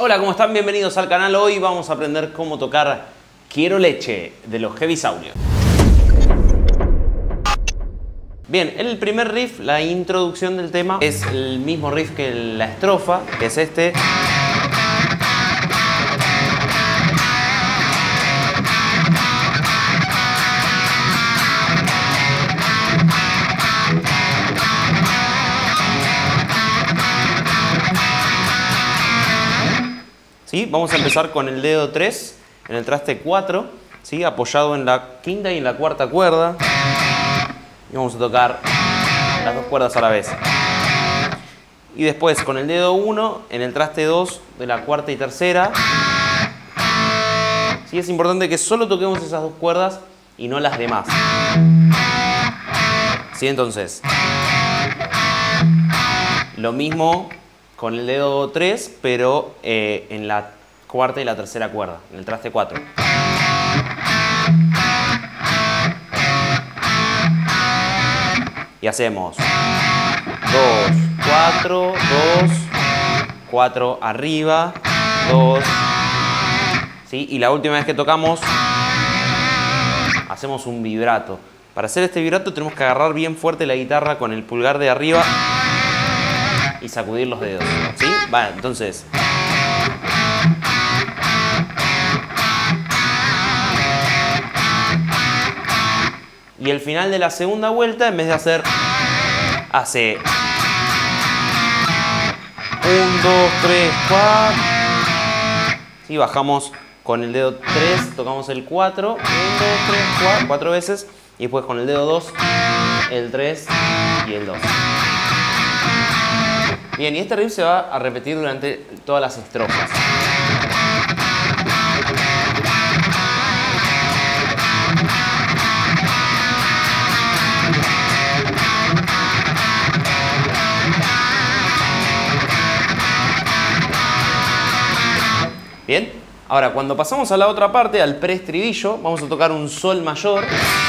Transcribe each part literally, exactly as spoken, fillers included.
Hola, ¿cómo están? Bienvenidos al canal. Hoy vamos a aprender cómo tocar Quiero Leche de los Heavisaurios. Bien, el primer riff, la introducción del tema, es el mismo riff que la estrofa, que es este. ¿Sí? Vamos a empezar con el dedo tres en el traste cuatro, ¿sí? Apoyado en la quinta y en la cuarta cuerda. Y vamos a tocar las dos cuerdas a la vez. Y después con el dedo uno en el traste dos de la cuarta y tercera. ¿Sí? Es importante que solo toquemos esas dos cuerdas y no las demás. ¿Sí? Entonces, lo mismo con el dedo tres, pero eh, en la cuarta y la tercera cuerda, en el traste cuatro. Y hacemos dos, cuatro, dos, cuatro arriba, dos, ¿sí? Y la última vez que tocamos, hacemos un vibrato. Para hacer este vibrato tenemos que agarrar bien fuerte la guitarra con el pulgar de arriba y sacudir los dedos, ¿sí? Vale, entonces. Y el final de la segunda vuelta, en vez de hacer, hace uno, dos, tres, cuatro. ¿Sí? Bajamos con el dedo tres, tocamos el cuatro, uno, dos, tres, cuatro, cuatro veces. Y después con el dedo dos, el tres y el dos. Bien, y este riff se va a repetir durante todas las estrofas. Bien, ahora cuando pasamos a la otra parte, al preestribillo, vamos a tocar un sol mayor.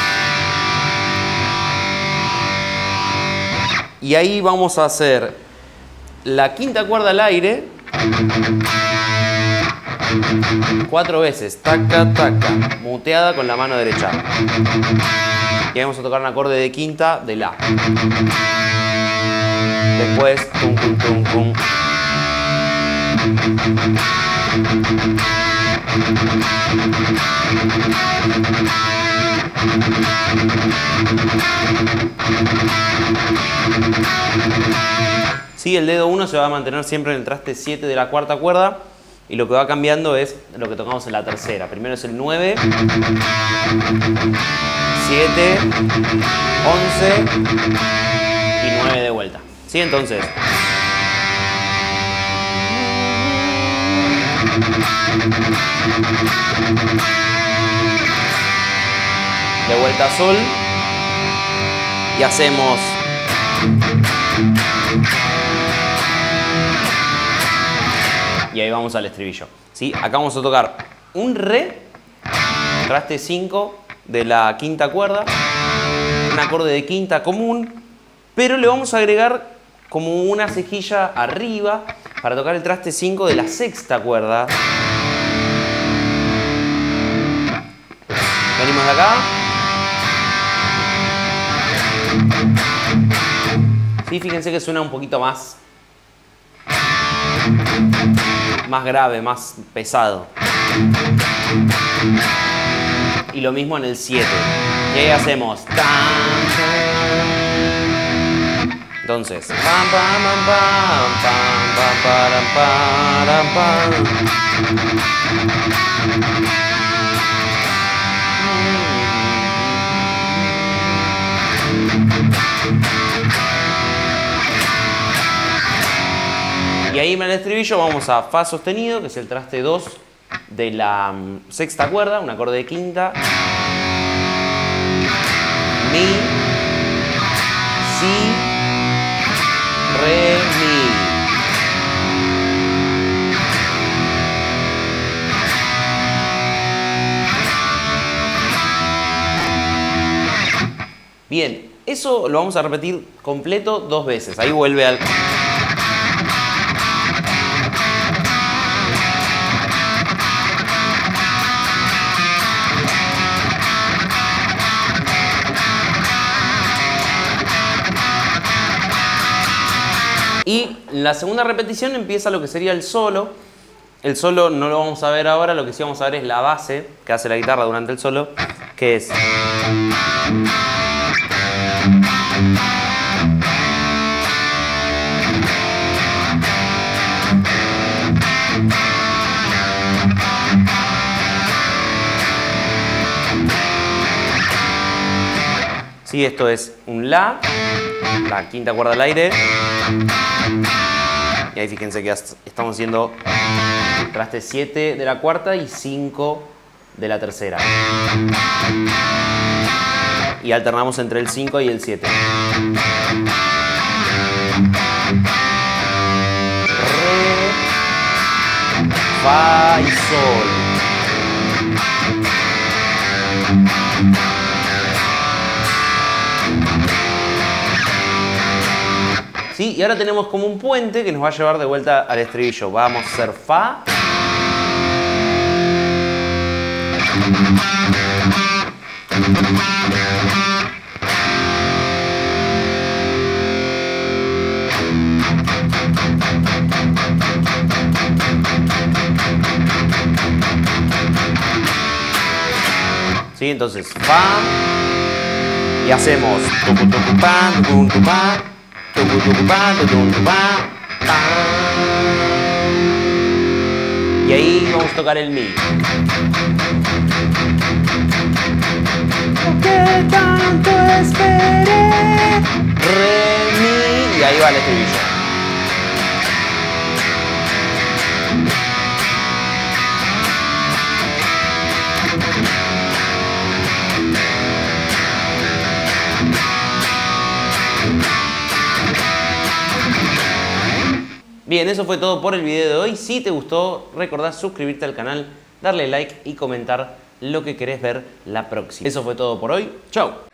Y ahí vamos a hacer la quinta cuerda al aire cuatro veces, taca, taca, muteada con la mano derecha. Y ahí vamos a tocar un acorde de quinta de la. Después, tum, tum, tum, tum. Sí, el dedo uno se va a mantener siempre en el traste siete de la cuarta cuerda y lo que va cambiando es lo que tocamos en la tercera. Primero es el nueve, siete, once y nueve de vuelta. ¿Sí? Entonces, de vuelta sol y hacemos y ahí vamos al estribillo, ¿sí? Acá vamos a tocar un re, traste cinco de la quinta cuerda, un acorde de quinta común, pero le vamos a agregar como una cejilla arriba para tocar el traste cinco de la sexta cuerda. Venimos de acá. Sí, fíjense que suena un poquito más, más grave, más pesado. Y lo mismo en el siete. Y ahí hacemos. Entonces. Pam, pam, pam, pam, pam, pam, pam, pam. Y ahí en el estribillo vamos a fa sostenido, que es el traste dos de la um, sexta cuerda, un acorde de quinta, mi, si, re, mi. Bien, eso lo vamos a repetir completo dos veces. Ahí vuelve al... En la segunda repetición empieza lo que sería el solo. El solo no lo vamos a ver ahora, lo que sí vamos a ver es la base que hace la guitarra durante el solo, que es... Sí, esto es un La, la quinta cuerda al aire. Y ahí fíjense que estamos haciendo traste siete de la cuarta y cinco de la tercera. Y alternamos entre el cinco y el siete. Re, Fa y Sol. ¿Sí? Y ahora tenemos como un puente que nos va a llevar de vuelta al estribillo. Vamos a hacer Fa. ¿Sí? Entonces Fa. Y hacemos tucu tucu pa, tucu tucu pa. Y ahí vamos a tocar el Mi. ¿Qué tanto esperé? Re, Mi. Y ahí va el estribillo. Bien, eso fue todo por el video de hoy. Si te gustó, recordá suscribirte al canal, darle like y comentar lo que querés ver la próxima. Eso fue todo por hoy. ¡Chau!